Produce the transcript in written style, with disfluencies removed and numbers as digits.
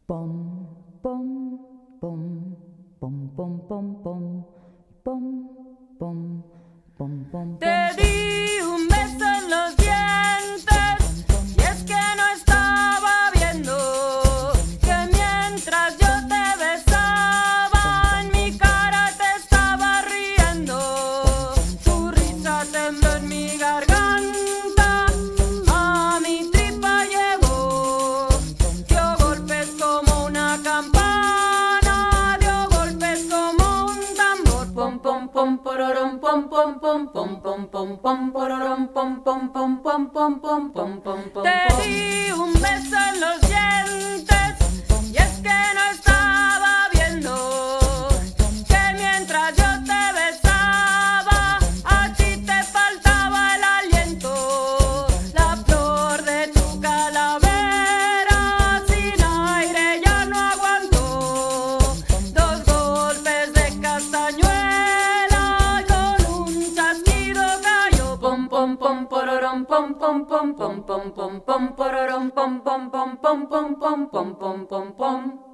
Pom, pom, pom, pom, pom, pom, pom, pom, pom, pom, pom. Te di un beso en los dientes y es que no estaba viendo que mientras yo te besaba en mi cara te estaba riendo. Tu risa tembló en mi garganta, a mi tripa llegó, dio golpes como una campana, dio golpes como un tambor. Pom pom pom pororom pom pom pom pom pom pom pom pororom pom pom pom pom pom pom pom pom pom. Te di un beso en los dientes y es que no estaba viendo que mientras yo te besaba a ti te faltaba el aliento. La flor de tu calavera sin aire ya no aguantó. Dos golpes de castañuela con un chasquido cayó. Pom pom pom pororom pom pom pom pom pom pom pom pororom pom pom pom pom pom pom pom pom pom pom.